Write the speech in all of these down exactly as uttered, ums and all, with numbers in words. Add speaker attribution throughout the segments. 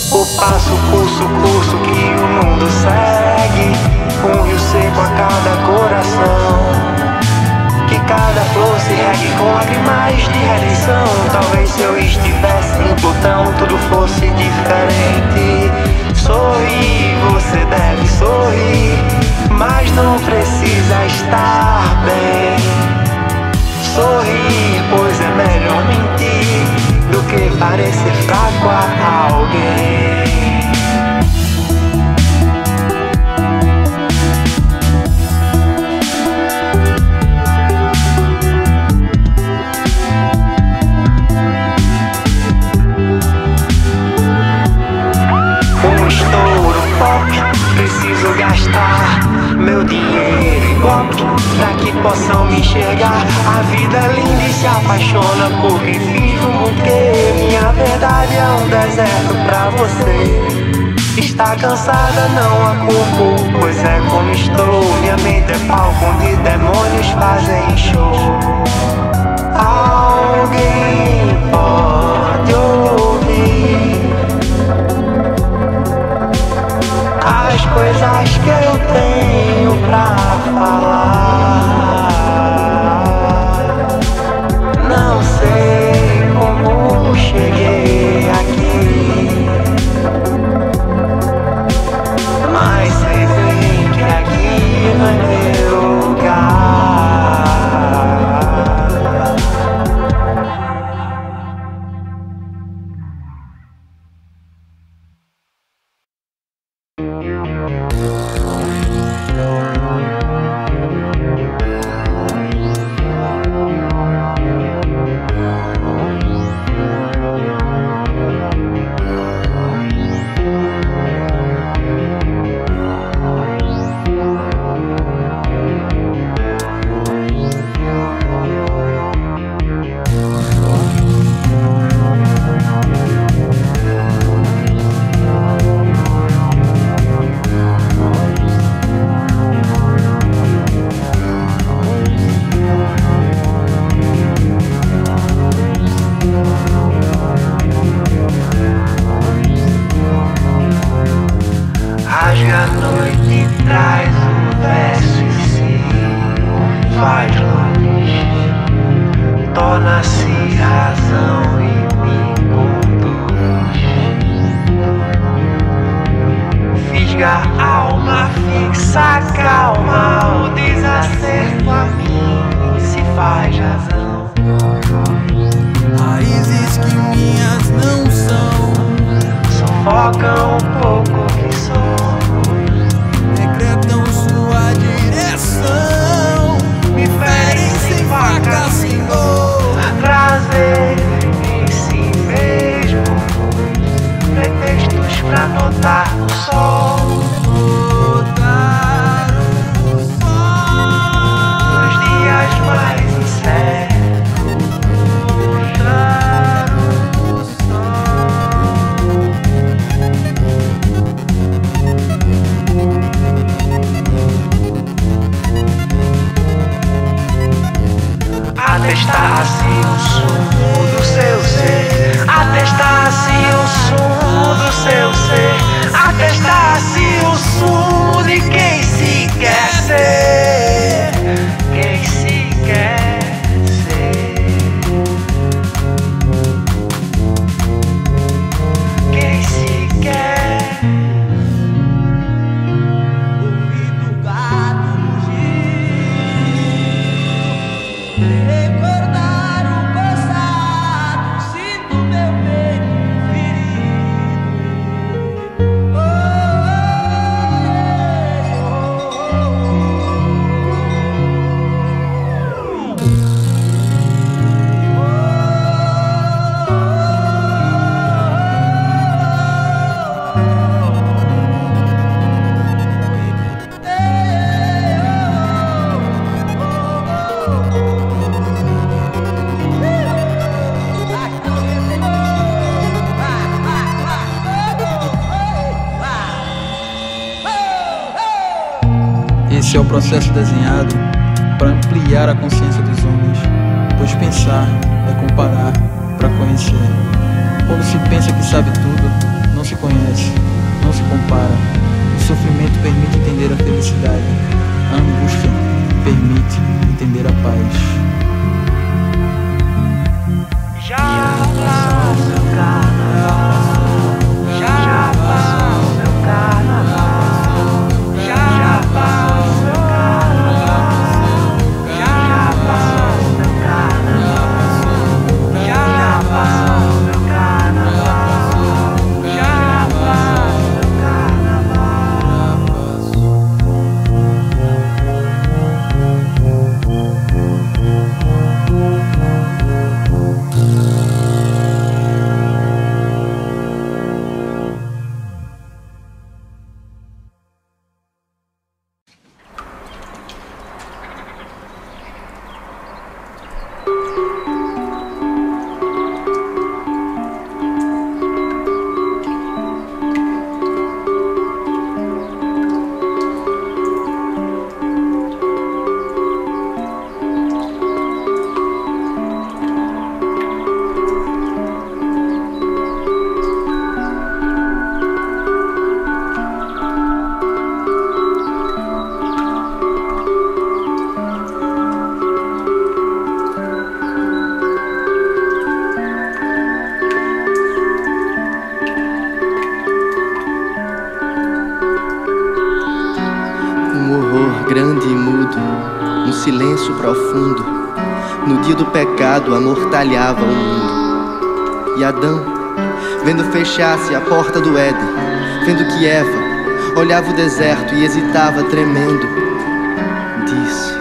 Speaker 1: O passo, curso, curso que o mundo segue, um rio seco a cada coração, que cada flor se regue com lágrimas de redenção. Talvez se eu estivesse em Plutão tudo fosse diferente. Sorri, você deve sorrir, mas não precisa estar bem. Sorri, pois é melhor mentir do que parecer fraco a alguém. Um estouro pop, preciso gastar meu dinheiro e golpe pra que possam me enxergar. A vida é linda e se apaixona por quem vive o mundo que minha verdade é um deserto pra você. Está cansada, não a culpo, pois é como estou. Minha mente é palco onde demônios fazem show. Alguém pode ouvir as coisas que eu tenho pra falar. Não sei como cheguei aqui, mas sei bem que aqui não é meu lugar. Rasga a noite e traz o verso e se faz longe, torna-se razão e me conduz. Fisga a alma, fixa, calma, o desacerto a mim se faz razão.
Speaker 2: Raízes que minhas não são
Speaker 1: sufocam um pouco que somos,
Speaker 2: decretam sua direção, me ferem sem faca, sem dor.
Speaker 1: Prazer em si mesmo, pretextos pra notar o sol.
Speaker 2: Notar o sol
Speaker 1: Nos dias mais incertos,
Speaker 2: notar o sol.
Speaker 1: atestar-se o sumo do seu ser, atestar-se o sumo do seu ser, atestar-se o sumo de quem se quer ser, quem se quer ser, quem se quer.
Speaker 2: Ouvi do gado mugir, recordar o passado, sinto meu peito ferido. Oh,
Speaker 3: Esse é o processo desenhado para ampliar a consciência dos homens, pois pensar é comparar para conhecer. Quando se pensa que sabe tudo, não se conhece. conhece, não se compara. O sofrimento permite entender a felicidade. A angústia permite entender a paz.
Speaker 1: Já passou meu carnaval, já passou meu carnaval, já passou meu carnaval, já passou meu carnaval, já passou meu carnaval, já passou meu carnaval.
Speaker 4: Grande e mudo, um silêncio profundo. No dia do pecado amortalhava o mundo. E Adão, vendo fechar-se a porta do Éden, vendo que Eva olhava o deserto e hesitava tremendo, disse: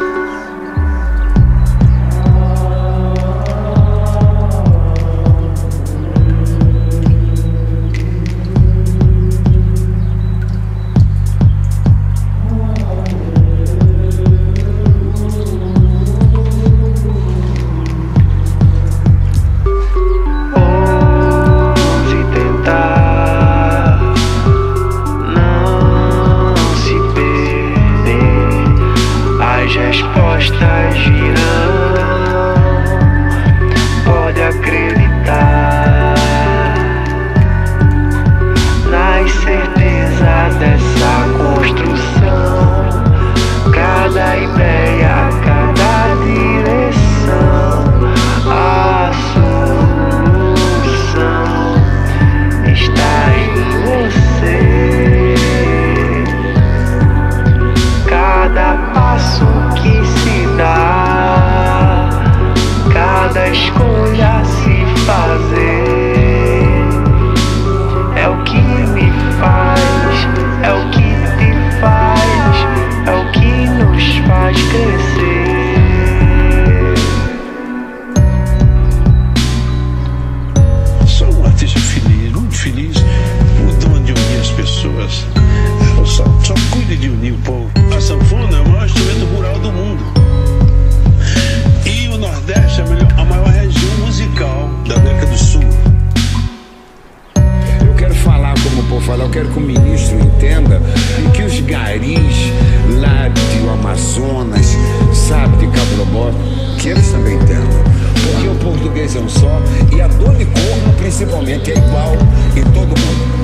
Speaker 1: respostas virão, pode acreditar nas certezas dessa construção. Cada ideia, cada direção, a solução está em você. Cada passo que se dá, cada escolha a se fazer, é o que me faz, é o que te faz, é o que nos faz crescer.
Speaker 5: Sou um artista feliz, muito feliz, o dom de unir as pessoas. Eu só, só cuido de unir o povo. A sanfona é o maior instrumento rural do mundo. E o Nordeste é a, melhor, a maior região musical da América do Sul.
Speaker 6: Eu quero falar como o povo fala, eu quero que o ministro entenda e que os garis lá do Amazonas, sabe, de Cabo Lobó, que eles também entendam. Porque o português é um só e a dor de corno principalmente é igual em todo mundo.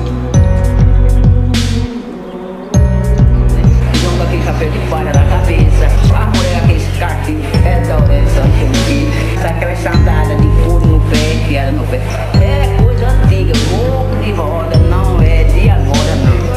Speaker 7: Aquele chapéu de palha na cabeça, a mulher aquele cartinho, é doença, aquela sandália de couro no pé, que era no pé. É coisa antiga, pouco de roda, não é de agora não.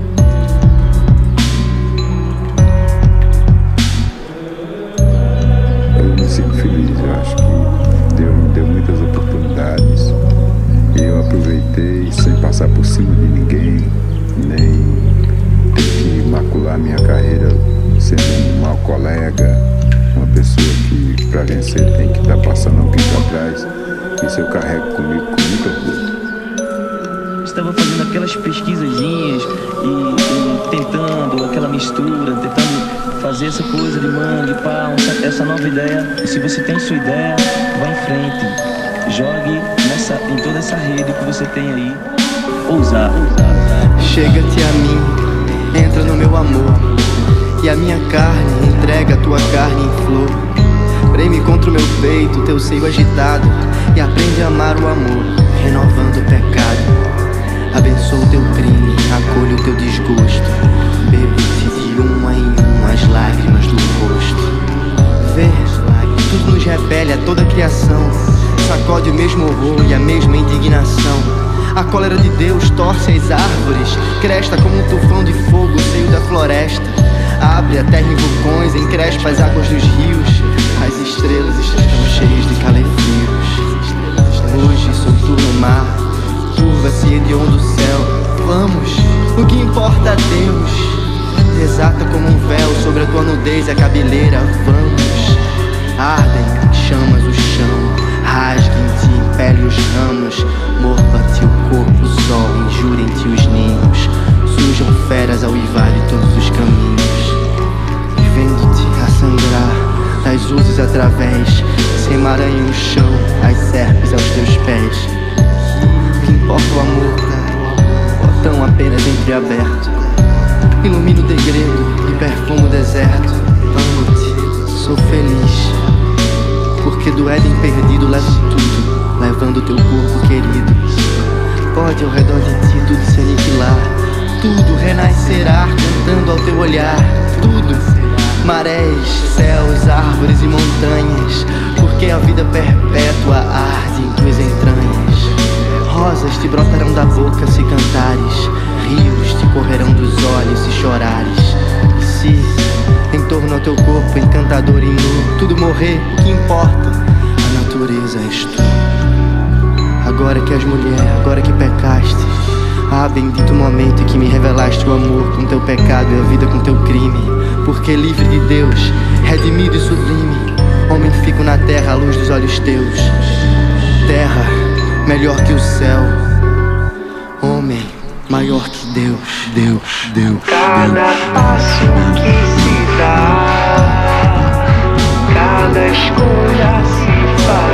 Speaker 8: Eu me sinto feliz, eu acho que Deus me deu muitas oportunidades e eu aproveitei sem passar por cima de ninguém, nem macular minha carreira sendo um mau colega, uma pessoa que para vencer tem que estar tá passando alguém para trás. Isso eu carrego comigo com muito orgulho.
Speaker 9: Estava fazendo aquelas pesquisazinhas e, e tentando aquela mistura, tentando fazer essa coisa de mangue, pá, essa nova ideia. E se você tem sua ideia, vá em frente, jogue nessa, em toda essa rede que você tem aí. Ousar, ousar.
Speaker 4: Chega-te a mim, entra no meu amor, e a minha carne entrega a tua carne em flor. Preme contra o meu peito, teu seio agitado, e aprende a amar o amor, renovando o pecado. Abençoa cólera de Deus torce as árvores, cresta como um tufão de fogo no seio da floresta. Abre a terra em vulcões, encrespa as águas dos rios. As estrelas estão cheias de calefrios. Hoje solto no mar, curva-se hediondo o céu. Vamos, o que importa a Deus? Desata como um véu sobre a tua nudez e a cabeleira. Vamos, ardem chamas o chão, rasguem-te, impele os ramos. Morba-te o corpo, o sol, injurem-te os ninhos. Surjam feras ao uivar de todos os caminhos. E vendo-te a sangrar, das uzes através, se emaranhem o chão, as serpes aos teus pés. O que importa o amor, botão apenas entreaberto. Ilumina o degredo e perfuma o deserto. Amo-te, sou feliz, porque do Éden perdido levo tudo, levando teu corpo querido. Pode ao redor de ti tudo se aniquilar, tudo renascerá cantando ao teu olhar. Tudo, marés, céus, árvores e montanhas, porque a vida perpétua arde em tuas entranhas. Rosas te brotarão da boca se cantares, rios te correrão dos olhos se chorares. E se em torno ao teu corpo encantador e nu tudo morrer, o que importa? A natureza és tu. Agora que és mulher, agora que pecaste, ah, bendito o momento em que me revelaste o amor com teu pecado e a vida com teu crime. Porque livre de Deus, redimido e sublime, homem fico na terra à luz dos olhos teus. Terra, melhor que o céu, homem, maior que Deus, Deus, Deus.
Speaker 1: Cada passo que se dá, cada escolha se faz.